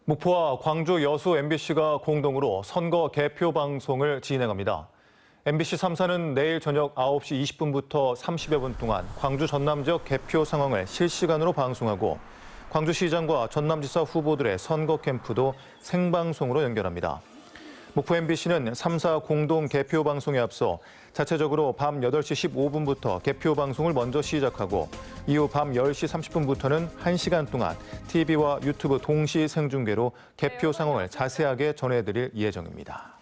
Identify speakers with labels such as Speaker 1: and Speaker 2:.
Speaker 1: 목포와 광주 여수 MBC가 공동으로 선거 개표 방송을 진행합니다. MBC 3사는 내일 저녁 9시 20분부터 30여 분 동안 광주 전남 지역 개표 상황을 실시간으로 방송하고 광주시장과 전남지사 후보들의 선거 캠프도 생방송으로 연결합니다. 목포 MBC는 3사 공동 개표 방송에 앞서 자체적으로 밤 8시 15분부터 개표 방송을 먼저 시작하고 이후 밤 10시 30분부터는 1시간 동안 TV와 유튜브 동시 생중계로 개표 상황을 자세하게 전해드릴 예정입니다.